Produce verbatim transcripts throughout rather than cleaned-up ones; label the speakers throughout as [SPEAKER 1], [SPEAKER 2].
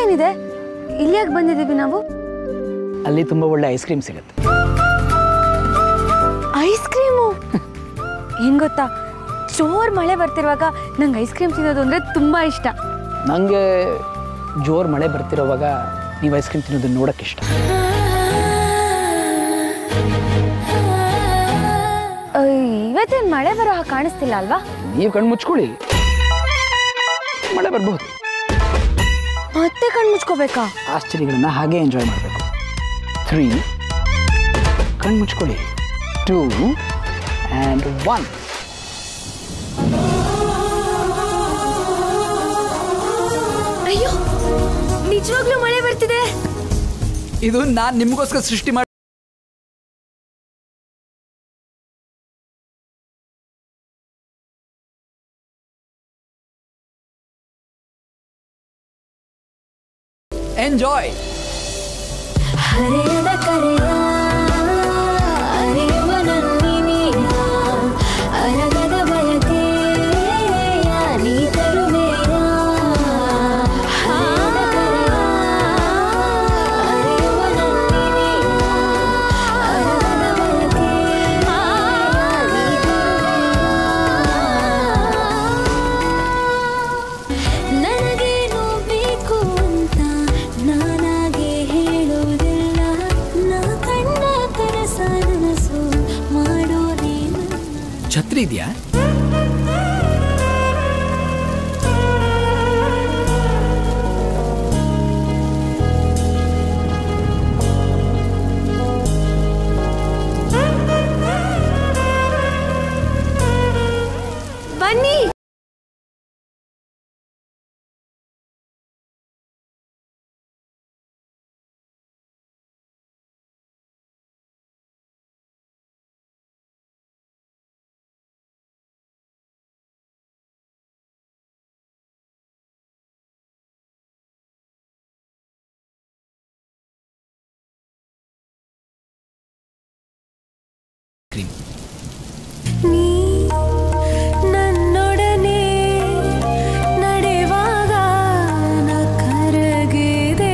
[SPEAKER 1] ಇಲ್ಲೇನಿದೆ? ಇಲ್ಲಿ ಯಾಕೆ ಬಂದಿದ್ದೀವಿ ನಾವು?
[SPEAKER 2] ಅಲ್ಲಿ ತುಂಬ ಒಳ್ಳೆ ಐಸ್ ಕ್ರೀಮ್ ಸಿಗುತ್ತೆ.
[SPEAKER 1] Ice cream? ಹೆಂಗ್ ಗೊತ್ತಾ, ಜೋರ್ ಮಳೆ ಬರ್ತಿರುವಾಗ ನಂಗೆ ಐಸ್ ಕ್ರೀಮ್ ತಿನ್ನೋದು ಅಂದರೆ ತುಂಬ ಇಷ್ಟ.
[SPEAKER 2] ನನಗೆ ಜೋರು ಮಳೆ ಬರ್ತಿರೋವಾಗ ನೀವು ಐಸ್ ಕ್ರೀಮ್ ತಿನ್ನೋದನ್ನ ನೋಡೋಕ್ಕೆ ಇಷ್ಟ.
[SPEAKER 1] ಇವತ್ತೇನು ಮಳೆ ಬರೋ ಹಾಗೆ ಕಾಣಿಸ್ತಿಲ್ಲ ಅಲ್ವಾ?
[SPEAKER 2] ನೀವು ಕಣ್ಣು ಮುಚ್ಕೊಳ್ಳಿ, ಮಳೆ ಬರ್ಬೋದು.
[SPEAKER 1] ಮತ್ತೆ ಕಣ್ಣು ಮುಚ್ಕೋಬೇಕಾ?
[SPEAKER 2] ಆಶ್ಚರ್ಯಗಳನ್ನ ಹಾಗೆ ಎಂಜಾಯ್ ಮಾಡಬೇಕು. ತ್ರೀ, ಕಣ್ಣು ಮುಚ್ಕೊಳ್ಳಿ. Two and one.
[SPEAKER 1] ಅಯ್ಯೋ, ನಿಜವಾಗ್ಲೂ ಮಳೆ ಬರ್ತಿದೆ.
[SPEAKER 2] ಇದು ನಾನು ನಿಮಗೋಸ್ಕರ ಸೃಷ್ಟಿ ಮಾಡಿ ಎಂಜಾಯ್.
[SPEAKER 3] ಹರೆಯದ ಕರೆಯ ಅರಿಯುವ ನನ್ನಿನಿಯ ಅರಗದ ಬಯಕೆ ನೀ ತರುವೆಯ. ಹರೆಯದ ಕರೆಯ ಅರಿಯುವ ನನ್ನಿನಿಯ ಅರಗದ ಬಯಕೆ ನೀ ತರುವೆಯ. ನನಗೇನು ಬೇಕು ಅಂತ ನಾನಾಗೆ ಹೇಳುವುದಿಲ್ಲ, ನಾ ಕಣ್ಣ ಕನಸ ನನಸು ಮಾಡೋ ನೀನು.
[SPEAKER 2] ಛತ್ರಿ ಇದೆಯಾ?
[SPEAKER 1] ಬನ್ನಿ.
[SPEAKER 3] ನೀ ನನ್ನೊಡನೆ ನಡೆವಾಗ ನ ಕರಗಿದೆ.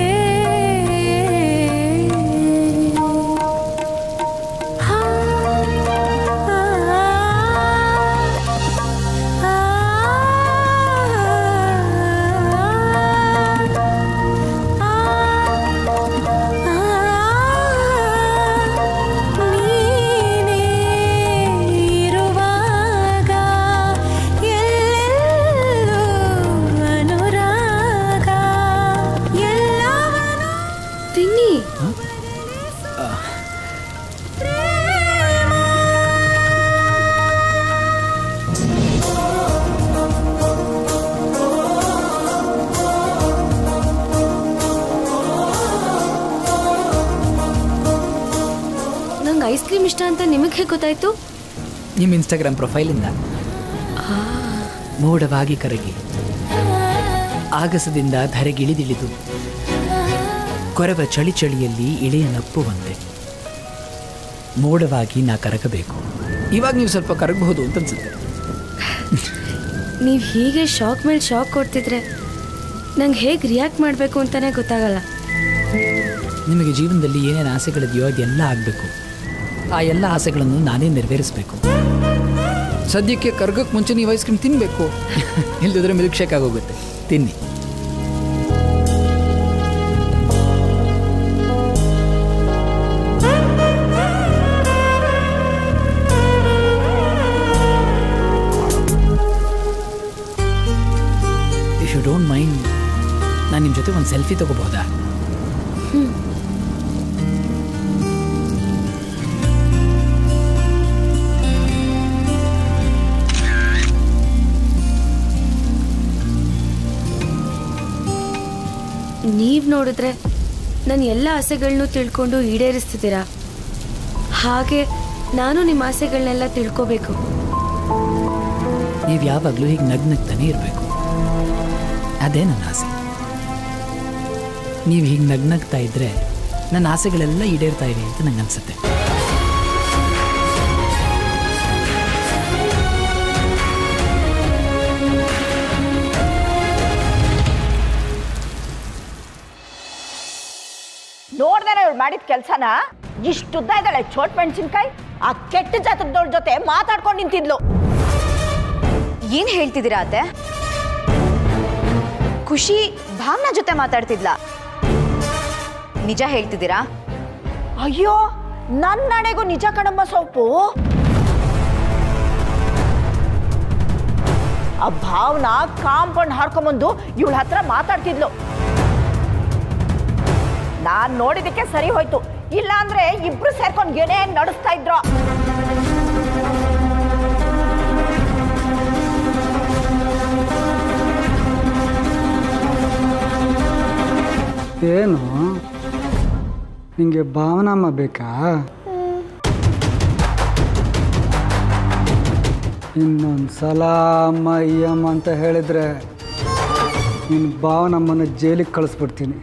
[SPEAKER 3] ಹಾ, ಆ, ಆ, ನೀನೇ ಇರುವಾಗ ಎಲ್ಲೆಲ್ಲೂ ಅನುರಾಗ ಎಲ್ಲವನ್ನೂ
[SPEAKER 1] ತಿನ್ನಿ. ನಂಗೆ ಐಸ್ ಕ್ರೀಮ್ ಇಷ್ಟ ಅಂತ ನಿಮಗೆ ಹೇಗೆ ಗೊತ್ತಾಯ್ತು?
[SPEAKER 2] ನಿಮ್ಮ ಇನ್ಸ್ಟಾಗ್ರಾಮ್ ಪ್ರೊಫೈಲಿಂದ. ಮೋಡವಾಗಿ ಕರಗಿ ಆಗಸದಿಂದ ಧರೆಗಿಳಿದಿಳಿದು ಕೊರವ ಚಳಿ ಚಳಿಯಲ್ಲಿ ಇಳೆಯ ನಪ್ಪುವಂತೆ ಮೋಡವಾಗಿ ನಾ ಕರಗಬೇಕು. ಇವಾಗ ನೀವು ಸ್ವಲ್ಪ ಕರಗಬಹುದು ಅಂತ ಅನ್ಸುತ್ತೆ.
[SPEAKER 1] ನೀವು ಹೀಗೆ ಶಾಕ್ ಮೇಲೆ ಶಾಕ್ ಕೊಡ್ತಿದ್ರೆ ನಂಗೆ ಹೇಗೆ ರಿಯಾಕ್ಟ್ ಮಾಡಬೇಕು ಅಂತಲೇ ಗೊತ್ತಾಗಲ್ಲ.
[SPEAKER 2] ನಿಮಗೆ ಜೀವನದಲ್ಲಿ ಏನೇನು ಆಸೆಗಳಿದೆಯೋ ಅದೆಲ್ಲ ಆಗಬೇಕು. ಆ ಎಲ್ಲ ಆಸೆಗಳನ್ನು ನಾನೇ ನೆರವೇರಿಸಬೇಕು. ಸದ್ಯಕ್ಕೆ ಕರ್ಗಕ್ಕೆ ಮುಂಚೆ ನೀವು ಐಸ್ ಕ್ರೀಮ್ ತಿನ್ನಬೇಕು, ಇಲ್ಲದಿದ್ರೆ ಮಿಲ್ಕ್ ಶೇಕ್ ಆಗೋಗುತ್ತೆ. ತಿನ್ನಿ. ಇಫ್ ಯು ಡೋಂಟ್ ಮೈಂಡ್, ನಾನು ನಿಮ್ಮ ಜೊತೆ ಒಂದು ಸೆಲ್ಫಿ ತಗೋಬಹುದಾ?
[SPEAKER 1] ನೀವು ನೋಡಿದ್ರೆ ನನ್ನ ಎಲ್ಲ ಆಸೆಗಳನ್ನೂ ತಿಳ್ಕೊಂಡು ಈಡೇರಿಸ್ತಿದ್ದೀರಾ. ಹಾಗೆ ನಾನು ನಿಮ್ಮ ಆಸೆಗಳನ್ನೆಲ್ಲ ತಿಳ್ಕೋಬೇಕು.
[SPEAKER 2] ನೀವು ಯಾವಾಗಲೂ ಹೀಗೆ ನಗ್ನಗ್ತಾನೆ ಇರಬೇಕು. ಅದೇ ನನ್ನ ಆಸೆ. ನೀವು ಹೀಗೆ ನಗ್ನಗ್ತಾ ಇದ್ದರೆ ನನ್ನ ಆಸೆಗಳೆಲ್ಲ ಈಡೇರ್ತಾ ಇವೆ ಅಂತ ನಂಗೆ ಅನಿಸುತ್ತೆ.
[SPEAKER 4] ಕೆಲ್ಸನ ಇಷ್ಟುದ್ದ ಇದ್ದಾಳೆ ಚೋಟ್ ಮೆಣಸಿನ್ಕಾಯಿ ಆ ಕೆಟ್ಟ ಜಾತಕದವಳ ಜೊತೆ ಮಾತಾಡ್ಕೊಂಡು ನಿಂತಿದ್ಲು.
[SPEAKER 1] ಏನ್ ಹೇಳ್ತಿದ್ದೀರಾ ಅತ್ತೆ? ಖುಷಿ ಭಾವನಾ ಜೊತೆ ಮಾತಾಡ್ತಿದ್ಲ? ನಿಜ ಹೇಳ್ತಿದ್ದೀರಾ?
[SPEAKER 4] ಅಯ್ಯೋ ನನ್ನ ನಡೆಗೂ ನಿಜ ಕಣಮ್ಮ ಸೊಪ್ಪು. ಆ ಭಾವನಾ ಕಾಂಪೌಂಡ್ ಹಾರ್ಕೊಂಬಂದು ಇವಳ ಹತ್ರ ಮಾತಾಡ್ತಿದ್ಲು. ನಾನ್ ನೋಡಿದಕ್ಕೆ ಸರಿ ಹೋಯ್ತು, ಇಲ್ಲ ಅಂದ್ರೆ ಇಬ್ರು ಸೇರ್ಕೊಂಡು ಏನೇ ನಡೆಸ್ತಾ ಇದ್ರು.
[SPEAKER 5] ಏನು ನಿಂಗೆ ಭಾವನಮ್ಮ ಬೇಕಾ? ಇನ್ನೊಂದು ಸಲ ಅಮ್ಮ ಈ ಅಮ್ಮ ಅಂತ ಹೇಳಿದ್ರೆ ನಿನ್ನ ಭಾವನಮ್ಮನ ಜೈಲಿಗೆ ಕಳಿಸ್ಬಿಡ್ತೀನಿ.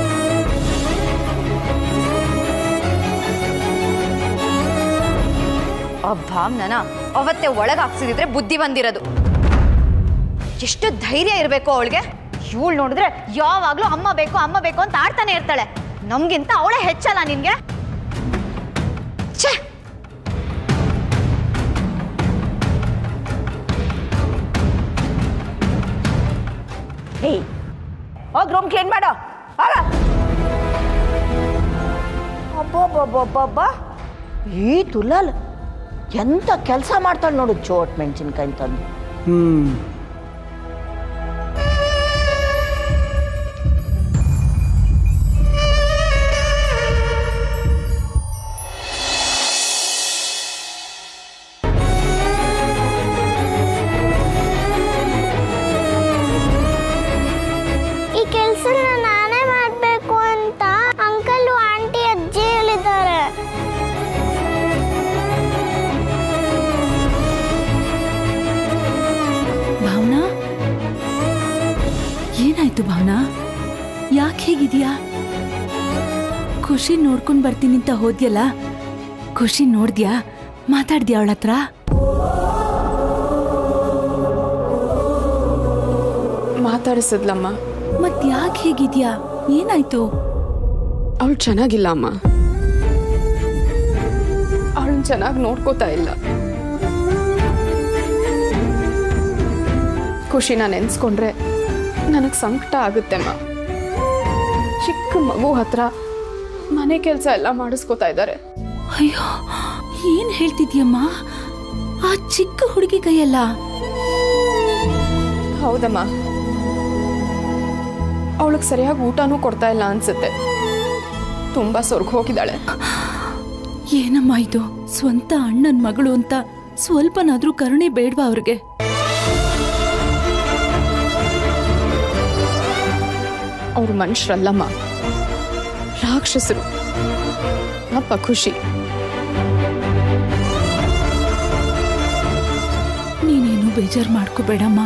[SPEAKER 1] ಆ ಭಾವನನ ಅವತ್ತೆ ಒಳಗೆ ಹಾಕ್ಸಿದ್ರೆ ಬುದ್ಧಿ ಬಂದಿರೋದು. ಎಷ್ಟು ಧೈರ್ಯ ಇರಬೇಕು ಅವಳಿಗೆ. ಇವಳು ನೋಡಿದ್ರೆ ಯಾವಾಗ್ಲೂ ಅಮ್ಮ ಬೇಕು ಅಮ್ಮ ಬೇಕು ಅಂತ ಆಡ್ತಾನೆ ಇರ್ತಾಳೆ. ನಮ್ಗಿಂತ ಅವಳೇ ಹೆಚ್ಚಲ್ಲ ನಿನ್ಗೆ. ಛೇ,
[SPEAKER 4] ಏಯ್ ಹೋಗ್ ರೂಮ್ ಕ್ಲೀನ್ ಮಾಡೋ. ಅಬ್ಬಬ್ಬಬ್ಬಬ್ಬ, ಈ ತುಲಾಲ್ ಎಂತ ಕೆಲಸ ಮಾಡ್ತಾಳೆ ನೋಡು ಚೋಟ್ ಮೆಣಸಿನ್ಕಾಯಿ ತಂದು.
[SPEAKER 5] ಹ್ಮ್
[SPEAKER 6] ಈ ಕೆಲಸನ ನಾನೇ ಮಾಡಬೇಕು ಅಂತ ಅಂಕಲು ಆಂಟಿ ಅಜ್ಜಿ ಹೇಳಿದ್ದಾರೆ.
[SPEAKER 3] ಭಾವನಾ, ಏನಾಯ್ತು ಭಾವನಾ? ಯಾಕೆ ಹೇಗಿದ್ಯಾ? ಖುಷಿ ನೋಡ್ಕೊಂಡ್ ಬರ್ತೀನಿ ಅಂತ ಹೋದ್ಯಲ್ಲ, ಖುಷಿ ನೋಡ್ದ್ಯಾ? ಮಾತಾಡ್ದ್ಯಾ ಅವಳ ಹತ್ರ?
[SPEAKER 7] ಮಾತಾಡಿಸಿದ್ಲಮ್ಮ.
[SPEAKER 3] ಮತ್ ಯಾಕೆ ಹೇಗಿದ್ಯಾ? ಏನಾಯ್ತು?
[SPEAKER 7] ಅವಳು ಚೆನ್ನಾಗಿಲ್ಲ ಅಮ್ಮ. ಅವಳನ್ನ ಚೆನ್ನಾಗಿ ನೋಡ್ಕೋತಾ ಇಲ್ಲ. ಖುಷಿನ ನೆನ್ಸ್ಕೊಂಡ್ರೆ ನನಗೆ ಸಂಕಟ ಆಗುತ್ತೆಮ್ಮ. ಚಿಕ್ಕ ಮಗು ಹತ್ರ ಮನೆ ಕೆಲಸ ಎಲ್ಲ ಮಾಡಿಸ್ಕೋತಾ ಇದ್ದಾರೆ.
[SPEAKER 3] ಅಯ್ಯೋ, ಏನ್ ಹೇಳ್ತಿದ್ಯಮ್ಮ? ಆ ಚಿಕ್ಕ ಹುಡುಗಿ ಕೈಯಲ್ಲ?
[SPEAKER 7] ಹೌದಮ್ಮ, ಅವಳಿಗೆ ಸರಿಯಾಗಿ ಊಟನೂ ಕೊಡ್ತಾ ಇಲ್ಲ ಅನ್ಸುತ್ತೆ. ತುಂಬಾ ಸೊರ್ಗ್ ಹೋಗಿದ್ದಾಳೆ.
[SPEAKER 3] ಏನಮ್ಮ ಇದು? ಸ್ವಂತ ಅಣ್ಣನ್ ಮಗಳು ಅಂತ ಸ್ವಲ್ಪನಾದ್ರೂ ಕರುಣೆ ಬೇಡ್ವಾ ಅವ್ರಿಗೆ?
[SPEAKER 7] ಅವ್ರು ಮನುಷ್ಯರಲ್ಲಮ್ಮ, ರಾಕ್ಷಸರು. ಅಪ್ಪ ಖುಷಿ.
[SPEAKER 3] ನೀನೇನು ಬೇಜಾರು ಮಾಡ್ಕೋಬೇಡಮ್ಮ.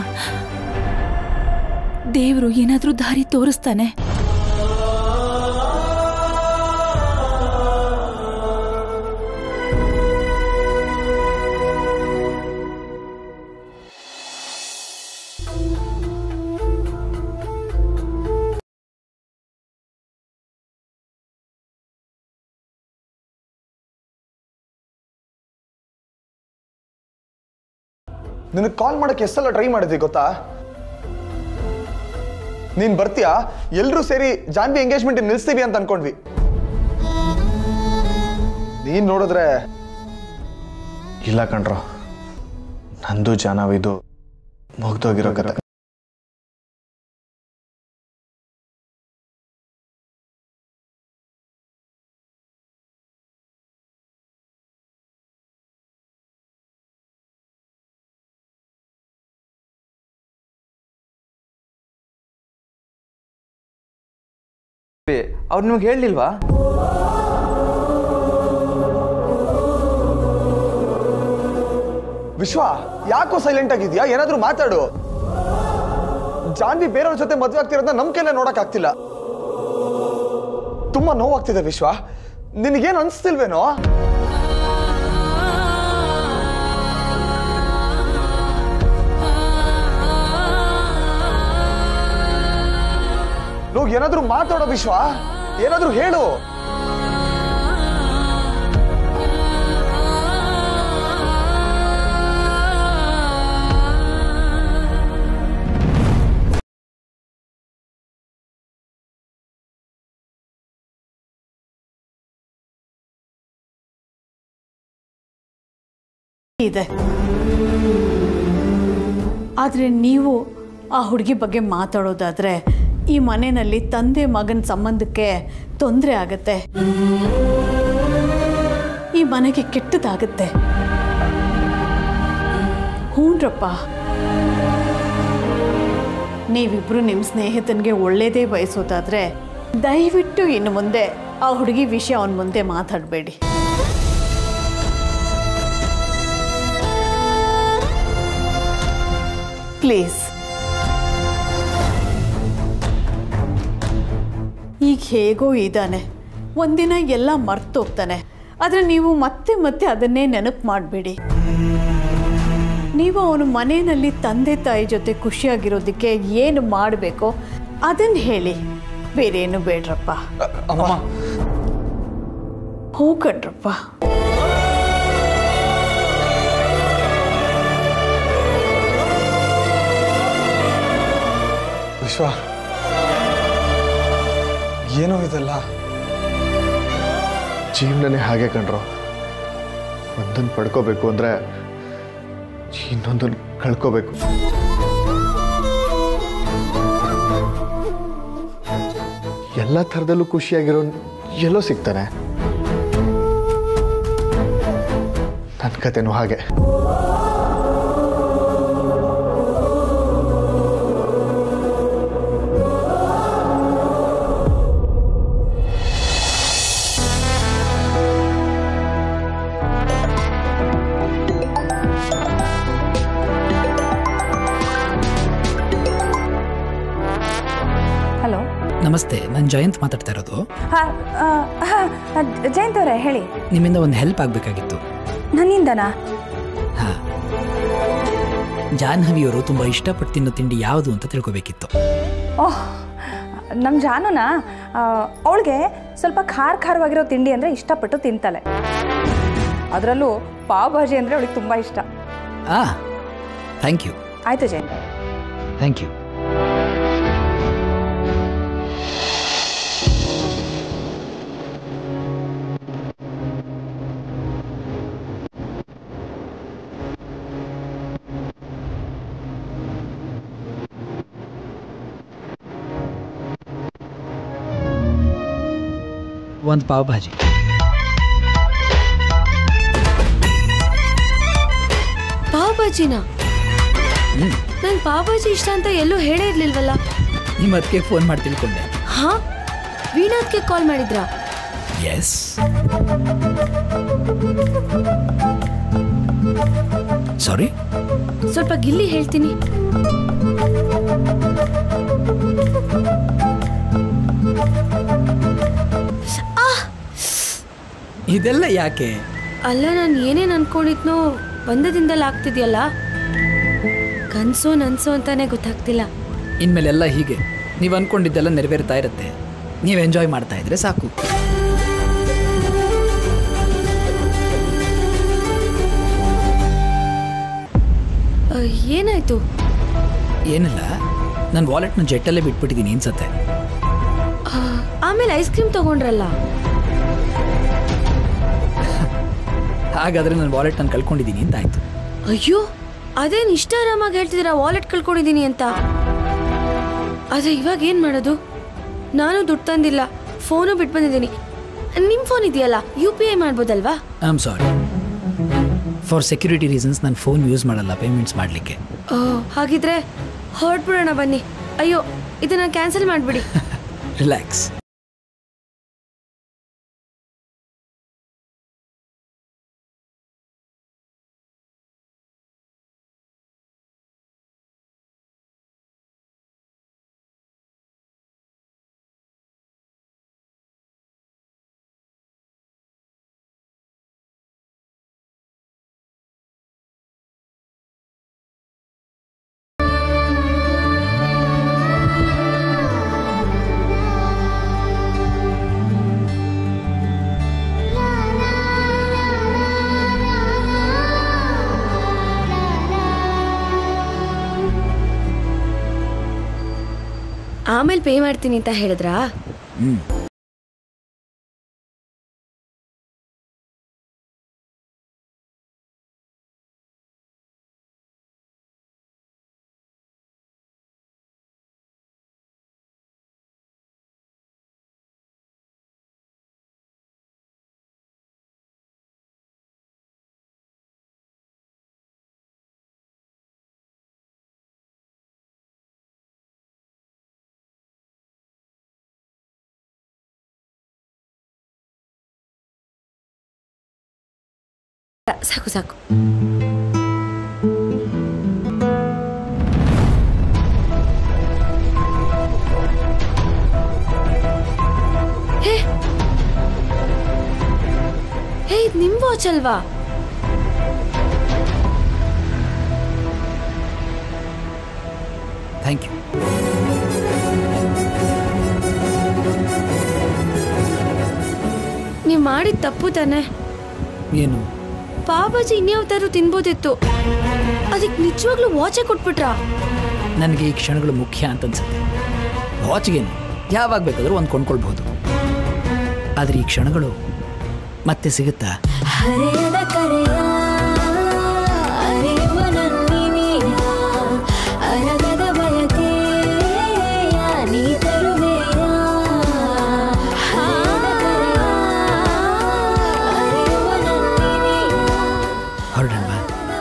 [SPEAKER 3] ದೇವ್ರು ಏನಾದ್ರೂ ದಾರಿ ತೋರಿಸ್ತಾನೆ.
[SPEAKER 8] ನಿನಗೆ ಕಾಲ್ ಮಾಡಕ್ಕೆ ಎಷ್ಟೆಲ್ಲ ಟ್ರೈ ಮಾಡಿದ್ವಿ ಗೊತ್ತಾ? ನೀನ್ ಬರ್ತೀಯಾ, ಎಲ್ರೂ ಸೇರಿ ಜಾನ್ವಿ ಎಂಗೇಜ್ಮೆಂಟ್ ನಿಲ್ಸ್ತೀವಿ ಅಂತ ಅನ್ಕೊಂಡ್ವಿ. ನೀನ್ ನೋಡಿದ್ರೆ ಇಲ್ಲ ಕಣ್ರೋ, ನಂದು ಜಾನವಿದು ಮುಗ್ದೋಗಿರೋ ಕತೆ.
[SPEAKER 9] ಅವ್ರು ನಿಮ್ಗೆ ಹೇಳಲಿಲ್ವಾ?
[SPEAKER 8] ವಿಶ್ವ, ಯಾಕೋ ಸೈಲೆಂಟ್ ಆಗಿದ್ಯಾ? ಏನಾದ್ರೂ ಮಾತಾಡು. ಜಾನ್ವಿ ಬೇರೆಯವ್ರ ಜೊತೆ ಮದ್ವೆ ಆಗ್ತಿರೋದನ್ನ ನಮ್ ಕೈಲೇ ನೋಡಕ್ ಆಗ್ತಿಲ್ಲ. ತುಂಬಾ ನೋವಾಗ್ತಿದೆ ವಿಶ್ವ. ನಿನಗೇನು ಅನ್ಸ್ತಿಲ್ವೇನೋ? ನೋವು ಏನಾದ್ರೂ ಮಾತಾಡೋ ವಿಶ್ವ, ಏನಾದ್ರೂ ಹೇಳು.
[SPEAKER 10] ಇದೆ. ಆದರೆ ನೀವು ಆ ಹುಡುಗಿ ಬಗ್ಗೆ ಮಾತಾಡೋದಾದರೆ ಈ ಮನೆಯಲ್ಲಿ ತಂದೆ ಮಗನ ಸಂಬಂಧಕ್ಕೆ ತೊಂದರೆ ಆಗತ್ತೆ, ಈ ಮನೆಗೆ ಕೆಟ್ಟದಾಗತ್ತೆ. ಹ್ಞೂನ್ರಪ್ಪ, ನೀವಿಬ್ರು ನಿಮ್ಮ ಸ್ನೇಹಿತನಿಗೆ ಒಳ್ಳೇದೇ ಬಯಸೋದಾದರೆ ದಯವಿಟ್ಟು ಇನ್ನು ಮುಂದೆ ಆ ಹುಡುಗಿ ವಿಷಯ ಅವನ ಮುಂದೆ ಮಾತಾಡಬೇಡಿ. ಪ್ಲೀಸ್. ಈಗ ಹೇಗೋ ಇದ್ದಾನೆ, ಒಂದಿನ ಎಲ್ಲ ಮರ್ತೋಗ್ತಾನೆ. ಆದರೆ ನೀವು ಮತ್ತೆ ಮತ್ತೆ ಅದನ್ನೇ ನೆನಪು ಮಾಡಬೇಡಿ. ನೀವು ಅವನ ಮನೆಯಲ್ಲಿ ತಂದೆ ತಾಯಿ ಜೊತೆ ಖುಷಿಯಾಗಿರೋದಕ್ಕೆ ಏನು ಮಾಡಬೇಕೋ ಅದನ್ನು ಹೇಳಿ, ಬೇರೇನು ಬೇಡ್ರಪ್ಪ. ಹೋಗಣ್ರಪ್ಪ.
[SPEAKER 8] ವಿಶ್ವ, ಏನೋ ಇದೆಲ್ಲ ಜೀವನನೇ ಹಾಗೆ ಕಂಡ್ರು. ಒಂದನ್ನು ಪಡ್ಕೋಬೇಕು ಅಂದರೆ ಇನ್ನೊಂದನ್ನು ಕಳ್ಕೋಬೇಕು. ಎಲ್ಲ ಥರದಲ್ಲೂ ಖುಷಿಯಾಗಿರೋ ಎಲ್ಲೋ ಸಿಗ್ತಾನೆ. ನನ್ನ ಕತೆನೂ ಹಾಗೆ.
[SPEAKER 2] ನಮಸ್ತೆ, ನಾನು ಜಯಂತ್ ಮಾತಾಡ್ತಾ ಇರೋದು.
[SPEAKER 11] ಜಯಂತ್ ಅವರೇ ಹೇಳಿ.
[SPEAKER 2] ನಿಮ್ಮಿಂದ ಒಂದು ಹೆಲ್ಪ್ ಆಗಬೇಕಾಗಿತ್ತು.
[SPEAKER 11] ನನ್ನಿಂದನಾ?
[SPEAKER 2] ಹಾಂ, ಜಾಹ್ನವಿಯವರು ತುಂಬ ಇಷ್ಟಪಟ್ಟು ತಿನ್ನೋ ತಿಂಡಿ ಯಾವುದು ಅಂತ ತಿಳ್ಕೊಬೇಕಿತ್ತು.
[SPEAKER 11] ಓಹ್, ನಮ್ಮ ಜಾನುನಾ, ಅವಳಿಗೆ ಸ್ವಲ್ಪ ಖಾರ ಖಾರವಾಗಿರೋ ತಿಂಡಿ ಅಂದರೆ ಇಷ್ಟಪಟ್ಟು ತಿಂತಾಳೆ. ಅದರಲ್ಲೂ ಪಾವ್ ಭಾಜಿ ಅಂದರೆ ಅವಳಿಗೆ ತುಂಬ ಇಷ್ಟ.
[SPEAKER 2] ಹಾಂ, ಥ್ಯಾಂಕ್ ಯು.
[SPEAKER 11] ಆಯಿತು ಜಯಂತ್.
[SPEAKER 2] Thank you. ಒಂದು ಪಾವ್ ಭಾಜಿ.
[SPEAKER 12] ಪಾವ್ ಭಾಜಿನಾ? ನಂಗೆ ಪಾವ್ ಭಾಜಿ ಇಷ್ಟ ಅಂತ ಎಲ್ಲೂ ಹೇಳೇ ಇರ್ಲಿಲ್ವಲ್ಲ.
[SPEAKER 2] ನಿಮ್ಮ ಅದಕ್ಕೆ ಫೋನ್ ಮಾಡಿ ತಿಳ್ಕೊಂಡೆ.
[SPEAKER 12] ಹಾ, ವೀಣಾದ್ಗೆ ಕಾಲ್ ಮಾಡಿದ್ರಾ?
[SPEAKER 2] ಎಸ್. ಸಾರಿ,
[SPEAKER 12] ಸ್ವಲ್ಪ ಗಿಲ್ಲಿ ಹೇಳ್ತೀನಿ.
[SPEAKER 2] ಇದೆಲ್ಲ ಯಾಕೆ?
[SPEAKER 12] ಅಲ್ಲ, ನಾನು ಏನೇನು ಅನ್ಕೊಂಡಿದ್ನೋ ಒಂದದಿಂದಲ್ಲ ಆಗ್ತಿದ್ಯಲ್ಲ. ಕನ್ಸೋ ನನ್ಸೋ ಅಂತಾನೆ ಗೊತ್ತಾಗ್ತಿಲ್ಲ.
[SPEAKER 2] ಇನ್ಮೇಲೆಲ್ಲ ಹೀಗೆ ನೀವು ಅನ್ಕೊಂಡಿದ್ದೆಲ್ಲ ನೆರವೇರ್ತಾ ಇರುತ್ತೆ. ನೀವು ಎಂಜಾಯ್ ಮಾಡ್ತಾ ಇದ್ರೆ ಸಾಕು.
[SPEAKER 12] ಏನಾಯ್ತು?
[SPEAKER 2] ಏನಿಲ್ಲ, ನನ್ನ ವಾಲೆಟ್ನ ಜೆಟ್ಟಲ್ಲೇ ಬಿಟ್ಬಿಟ್ಟಿದ್ದೀನಿ ಅನ್ಸತ್ತೆ.
[SPEAKER 12] ಆಮೇಲೆ ಐಸ್ ಕ್ರೀಮ್ ತಗೊಂಡ್ರಲ್ಲ.
[SPEAKER 2] ಹಾಗಾದ್ರೆ ನನ್ನ ವಾಲೆಟ್ ನಾನು ಕಳ್ಕೊಂಡಿದ್ದೀನಿ ಅಂತ ಆಯ್ತು.
[SPEAKER 12] ಅಯ್ಯೋ, ಅದೇನು ಇಷ್ಟ ಆರಾಮಾಗಿ ಹೇಳ್ತಿದ್ದೀರಾ ವಾಲೆಟ್ ಕಳ್ಕೊಂಡಿದ್ದೀನಿ ಅಂತ. ಆದರೆ ಇವಾಗ ಏನು ಮಾಡೋದು? ನಾನು ದುಡ್ಡು ತಂದಿಲ್ಲ, ಫೋನು ಬಿಟ್ಟು ಬಂದಿದ್ದೀನಿ. ನಿಮ್ಮ ಫೋನ್ ಇದೆಯಲ್ಲ, ಯು ಪಿ ಐ ಮಾಡ್ಬೋದಲ್ವಾ?
[SPEAKER 2] I am sorry, for security reasons ನಾನು ಫೋನ್ ಯೂಸ್ ಮಾಡಲ್ಲ ಪೇಮೆಂಟ್ಸ್ ಮಾಡಲಿಕ್ಕೆ.
[SPEAKER 12] ಓಹ್, ಹಾಗಿದ್ರೆ ಹೊರಟ್ಬಿಡೋಣ ಬನ್ನಿ. ಅಯ್ಯೋ, ಇದನ್ನು ಕ್ಯಾನ್ಸಲ್ ಮಾಡಿಬಿಡಿ.
[SPEAKER 2] ರಿಲ್ಯಾಕ್ಸ್.
[SPEAKER 12] ಆಮೇಲೆ ಪೇ ಮಾಡ್ತೀನಿ ಅಂತ ಹೇಳಿದ್ರಾ?
[SPEAKER 2] ಹ್ಮ್.
[SPEAKER 12] ಸಾಕು ಸಾಕು. ಹೇ ಹೇ ಇದು ನಿಮ್ ವಾಚ್ ಅಲ್ವಾ?
[SPEAKER 2] Thank you.
[SPEAKER 12] ನೀವು ಮಾಡಿದ ತಪ್ಪು ತಾನೆ.
[SPEAKER 2] ಏನು?
[SPEAKER 12] ಪಾವ್-ಭಾಜಿ ಇನ್ಯಾವತ್ತಾದ್ರೂ ತಿನ್ಬೋದಿತ್ತು, ಅದಕ್ಕೆ ನಿಜವಾಗ್ಲೂ ವಾಚೇ ಕೊಟ್ಬಿಟ್ರಾ?
[SPEAKER 2] ನನಗೆ ಈ ಕ್ಷಣಗಳು ಮುಖ್ಯ ಅಂತ ಅನ್ಸುತ್ತೆ. ವಾಚ್ಗೇನು ಯಾವಾಗ ಬೇಕಾದರೂ ಒಂದು ಕೊಂಡ್ಕೊಳ್ಬಹುದು, ಆದರೆ ಈ ಕ್ಷಣಗಳು ಮತ್ತೆ ಸಿಗುತ್ತಾ? ಹೊರಡಲ್ವಾ?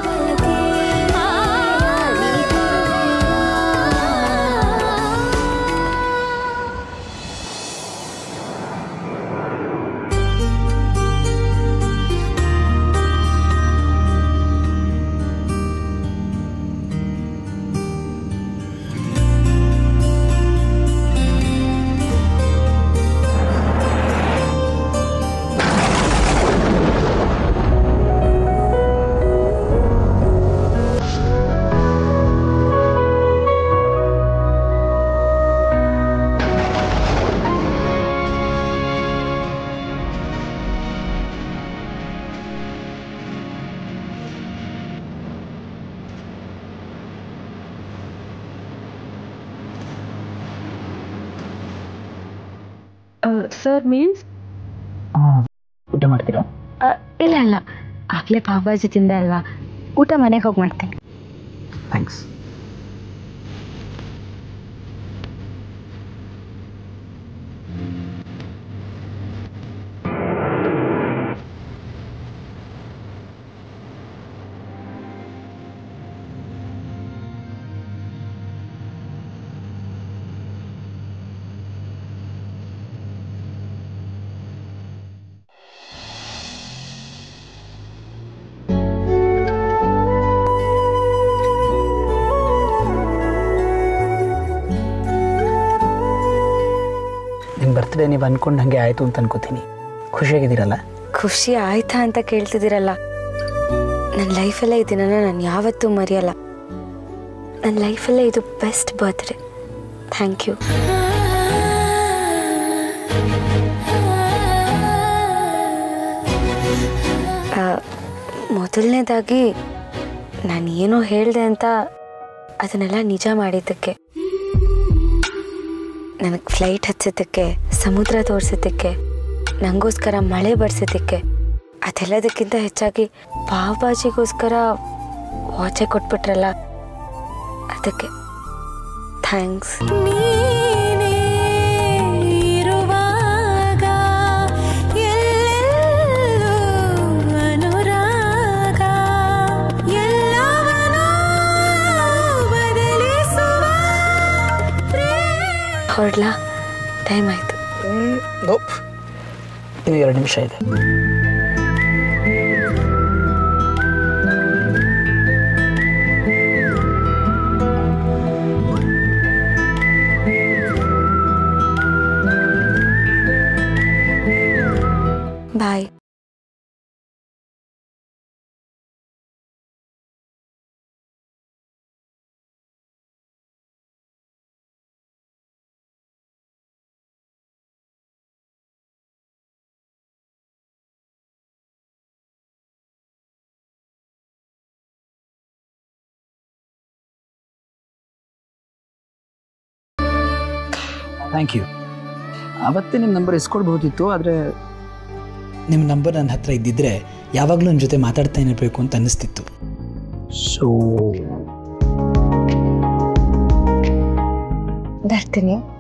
[SPEAKER 13] ಸರ್ ಮೀನ್ಸ್
[SPEAKER 14] ಊಟ ಮಾಡ್ತೀರಾ?
[SPEAKER 13] ಇಲ್ಲ ಇಲ್ಲ, ಆಗಲೇ ಪಾವ್-ಭಾಜಿ ತಿಂದೆ ಅಲ್ವಾ, ಊಟ ಮನೆಗೆ ಹೋಗಿ ಮಾಡ್ತೀನಿ.
[SPEAKER 14] ಥ್ಯಾಂಕ್ಸ್. ಬರ್ತ್ಡೇ ನೀವು ಅನ್ಕೊಂಡು ಹಾಗೆ ಆಯಿತು ಅಂತ ಅನ್ಕೋತೀನಿ. ಖುಷಿಯಾಗಿದ್ದೀರಲ್ಲ?
[SPEAKER 12] ಖುಷಿ ಆಯ್ತಾ ಅಂತ ಕೇಳ್ತಿದ್ದೀರಲ್ಲ, ನನ್ನ ಲೈಫಲ್ಲೇ ಈ ದಿನನ ನಾನು ಯಾವತ್ತೂ ಮರೆಯಲ್ಲ. ನನ್ನ ಲೈಫಲ್ಲೇ ಇದು ಬೆಸ್ಟ್ ಬರ್ತ್ಡೇ. Thank you. ಮೊದಲನೇದಾಗಿ ನಾನು ಏನೋ ಹೇಳಿದೆ ಅಂತ ಅದನ್ನೆಲ್ಲ ನಿಜ ಮಾಡಿದ್ದಕ್ಕೆ, ನನಗೆ ಫ್ಲೈಟ್ ಹಚ್ಚೋದಕ್ಕೆ, ಸಮುದ್ರ ತೋರಿಸೋದಕ್ಕೆ, ನನಗೋಸ್ಕರ ಮಳೆ ಬರ್ಸೋದಕ್ಕೆ, ಅದೆಲ್ಲದಕ್ಕಿಂತ ಹೆಚ್ಚಾಗಿ ಪಾವ್-ಭಾಜಿಗೋಸ್ಕರ ವಾಚೆ ಕೊಟ್ಬಿಟ್ರಲ್ಲ, ಅದಕ್ಕೆ ಥ್ಯಾಂಕ್ಸ್. ಹೊರಡ್ಲಾ? ಟೈಮ್ ಆಯಿತು.
[SPEAKER 14] ಇನ್ನು ಎರಡು ನಿಮಿಷ ಇದೆ.
[SPEAKER 12] ಬಾಯ್.
[SPEAKER 2] Thank you. ಅವತ್ತೇ ನಿಮ್ಮ ನಂಬರ್ ಇಸ್ಕೊಳ್ಬಹುದಿತ್ತು, ಆದರೆ ನಿಮ್ಮ ನಂಬರ್ ನನ್ನ ಹತ್ರ ಇದ್ದಿದ್ದರೆ ಯಾವಾಗಲೂ ನನ್ನ ಜೊತೆ ಮಾತಾಡ್ತಾ ಇರಬೇಕು ಅಂತ ಅನ್ನಿಸ್ತಿತ್ತು. ಸೊ
[SPEAKER 12] ಬರ್ತೀನಿ.